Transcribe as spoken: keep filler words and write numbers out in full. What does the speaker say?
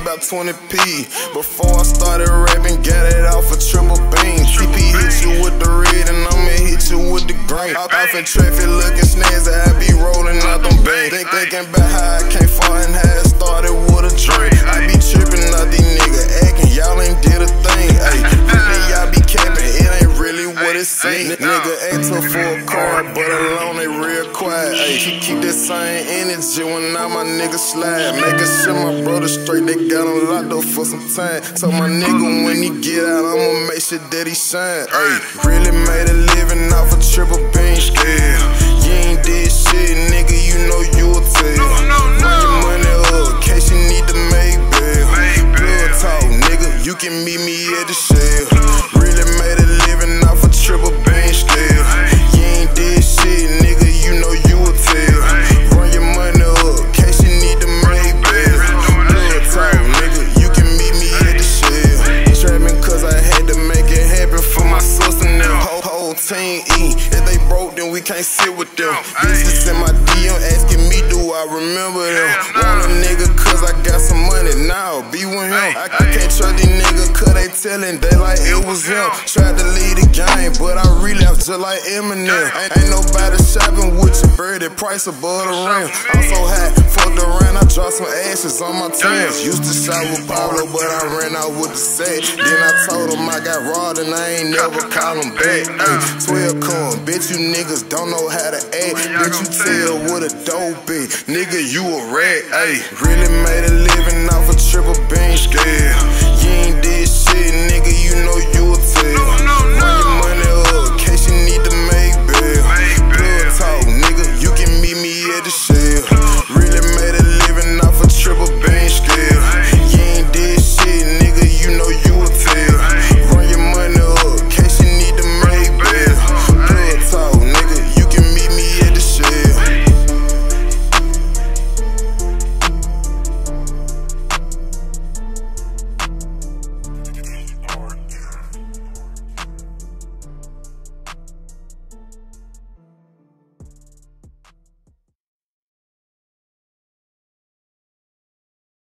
about twenty P. Before I started rapping, got it off a triple beam. T P hit you with the red and I'ma hit you with the green. Off in traffic looking snazzy, I be rolling out them bangs. Think thinking about how I came far and how it started with a drink. I be tripping out these niggas acting, y'all ain't did a thing. Ayy, really y'all be capping, it ain't really what it seems. Nigga act tough for a car, but alone they real quiet. Ayy, keep, keep that same energy when all my niggas slide. Making sure my brother straight, they got him locked up for some time. So my nigga when he get out, I'ma make sure that he shine. Ayy, really made a living off a triple beam scale. You ain't did shit, nigga, you know you a tell. Run your money up, in case you need to make bail. Blood talk, nigga, you can meet me at the shell. Really made a living off a triple beam scale. You ain't did shit, nigga, you know you a tell. Run your money up, in case you need to make bail. Blood talk, nigga, you can meet me at the shell. Trapping cause I had to make it happen for my sister and them. Whole, whole team eat. If they broke, then we can't sit with them. Bitches in my D M asking me, do I remember them? Want a nigga cause I got some money, now be with him. I, I can't trust these niggas cause they tellin' they like it was him. Tried to lead the game, but I relapsed just like Eminem. Ain't, ain't nobody shopping with your birdie, price above the rim. I'm so hot, fucked around, I dropped some ashes on my Timbs. Used to shop with Pablo, but I ran out with the set. Then I told him I got robbed and I ain't never call him back. Ay, twelve corn, bitch, you niggas don't know how to act. Bitch, you tell what a dope be. Nigga, you a rat. Ay, really made a living off a triple beam scale. You ain't did shit, nigga, you know you